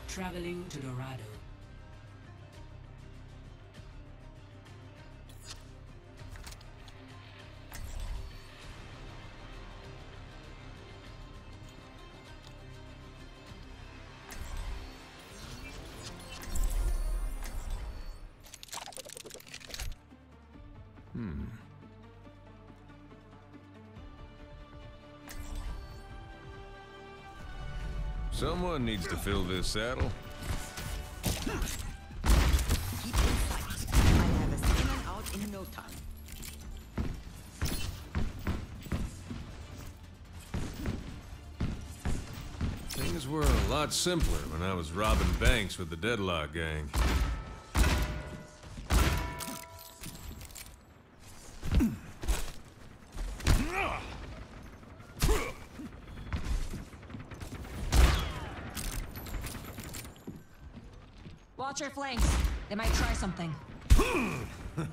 Traveling to Dorado. Someone needs to fill this saddle. Keep in sight. I'll have a seaman out in no time. Things were a lot simpler when I was robbing banks with the Deadlock gang. Watch your flanks. They might try something. 5,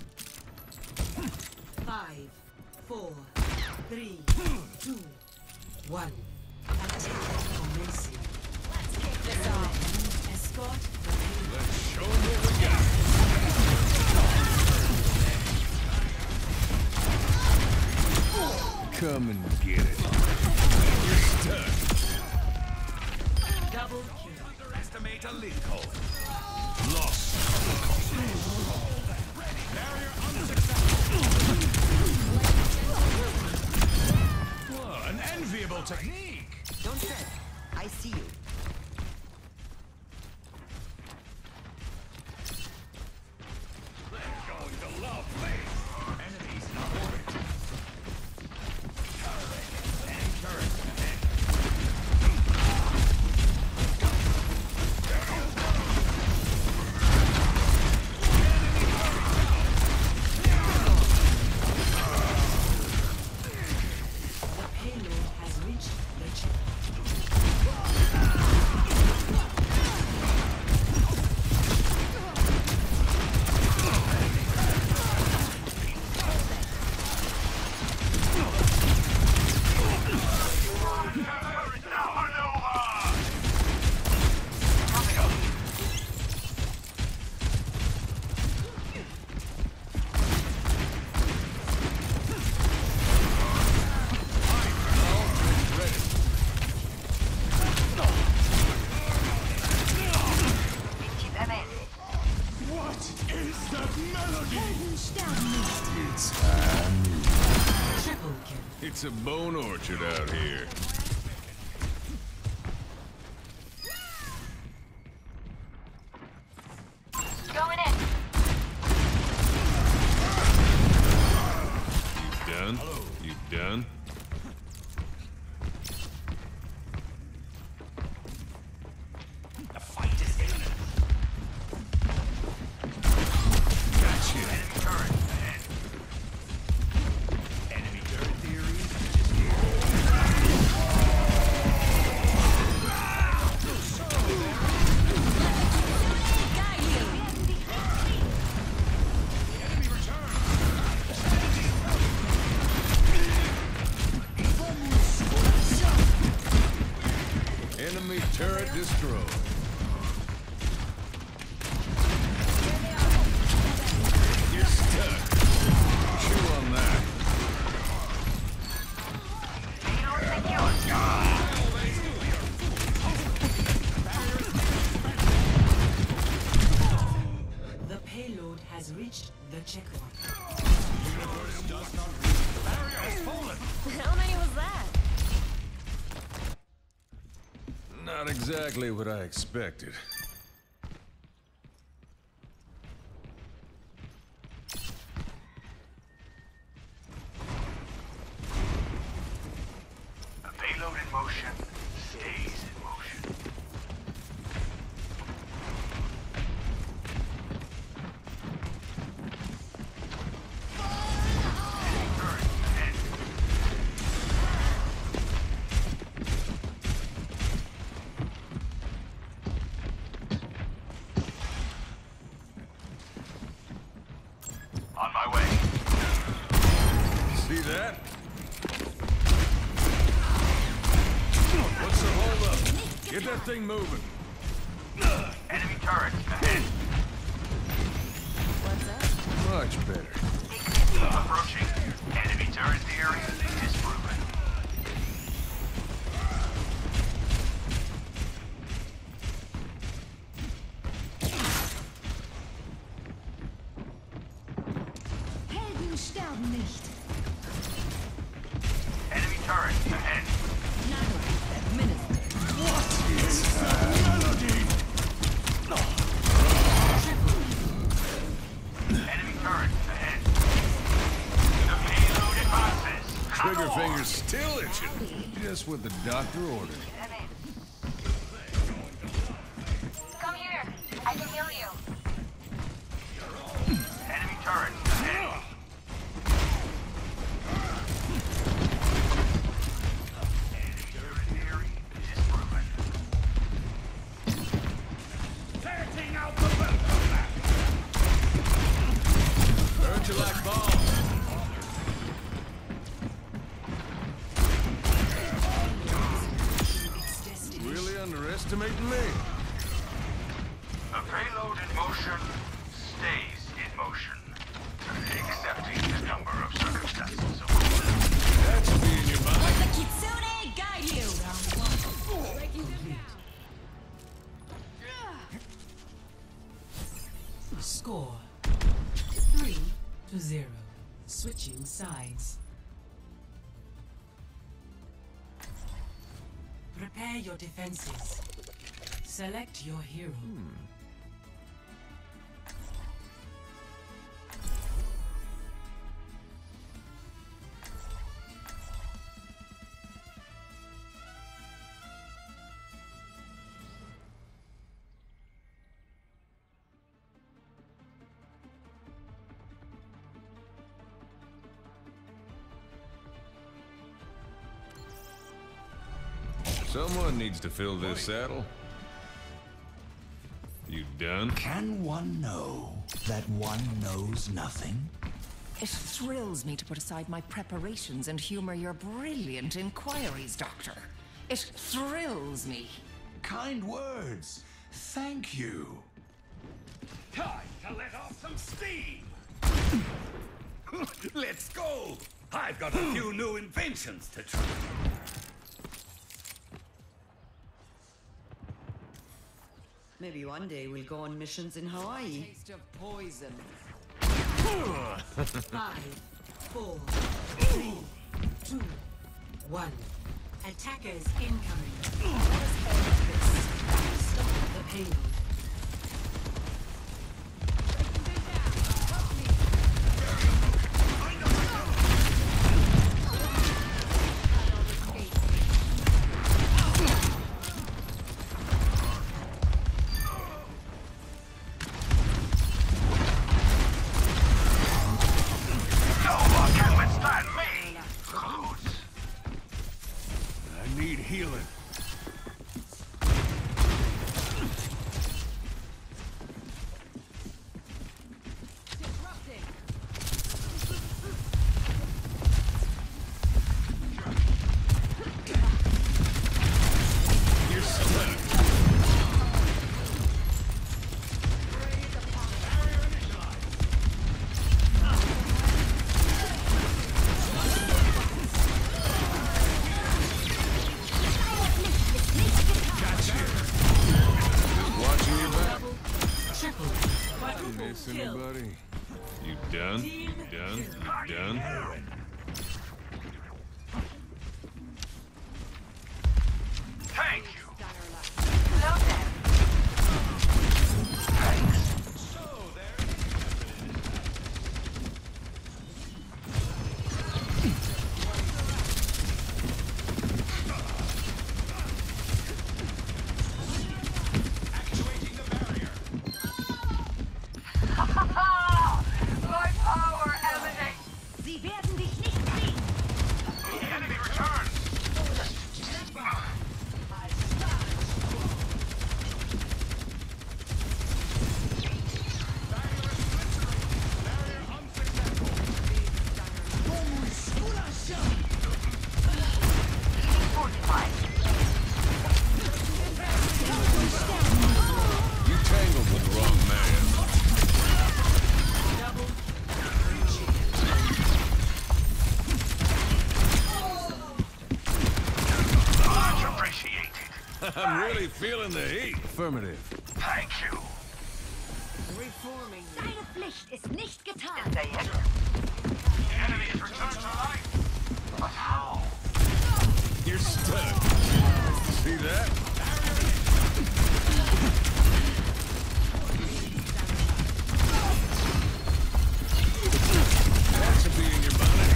4, 3, 2, 1. Attack commencing. Let's kick this off. Escort. Let's show them what we got. Come and get it. You're stuck. Double kill. Underestimate a leasehold. Lost. Barrier unsuccessful. Whoa, an enviable technique. Don't stress. I see you. They're going to love this. Enemies in orbit. And turret ahead. The payload has reached the checkpoint. What is that melody? Triple kill. It's a bone orchard out here. Going in. You done? You done? The fight is imminent. Gotcha. Enemy turret ahead. Enemy turret theory is here. Got you. Enemy return. Enemy turret destroyed. You're stuck. Chew on that. The payload has reached the checkpoint. Barrier has fallen. How many was that? Not exactly what I expected. A payload in motion stays in motion. Enemy turret ahead. On my way. See that? What's the hold up? Get that thing moving. turret ahead. What's up? Much better. Approaching. Enemy turret theory disproven. Helden sterben nicht. Enemy turret ahead. Enemy turret ahead. The payload advances. Trigger finger's still itching. Just what the doctor ordered. Come here. I can heal you. Enemy turret ahead. Enemy turret theory disproven. Setting out the welcome map. Hurt you like balls. Really underestimating me. The payload in motion stays in motion, accepting the number of circumstances. That should be in your mind. Let the Kitsune guide you. Score 3-0. Switching sides. Prepare your defenses. Select your hero. Someone needs to fill this saddle. You done? Can one know that one knows nothing? It thrills me to put aside my preparations and humor your brilliant inquiries, Doctor. It thrills me. Kind words. Thank you. Time to let off some steam! Let's go! I've got a few new inventions to try. Maybe one day we'll go on missions in Hawaii. Taste of poison. 5, 4, 3, 2, 1. Attackers incoming. Stop the payload. No one can withstand me! Close. I need healing. You're stuck. Watching your back. Triple. Quadruple Miss kill. anybody? You done? You done? You done? Thank you! Load them. My power emanates. Sie werden dich nicht kriegen. I'm really feeling the heat. Affirmative. Thank you. Reforming. Deine Pflicht ist nicht getan. The enemy has returned to life. But how? You're stuck. See that? That should be in your bonnet.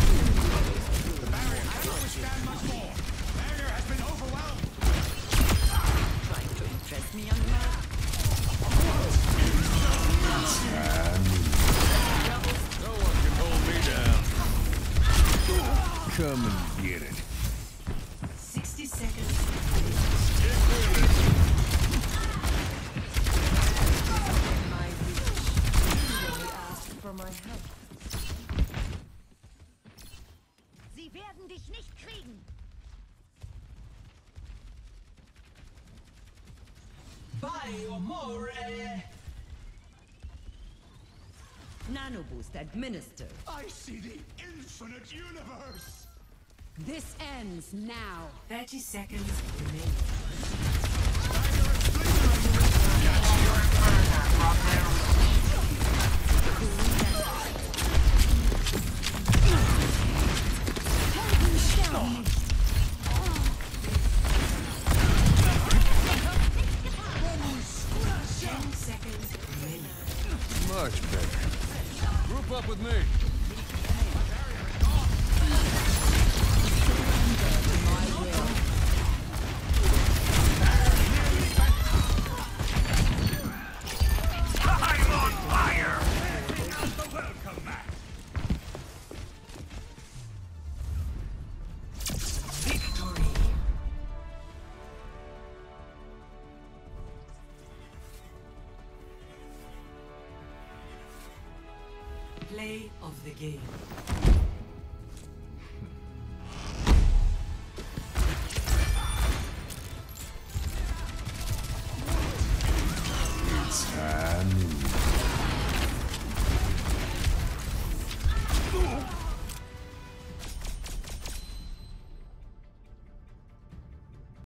Trying to impress me, young man? No one can hold me down. Come and get it. 60 seconds. Stick with it. My reach. You only asked for my help. Sie werden dich nicht kriegen. Nano boost administered. I see the infinite universe! This ends now. 30 seconds remaining. Much better. Group up with me. I'm on fire! Victory. Play of the game. It's time.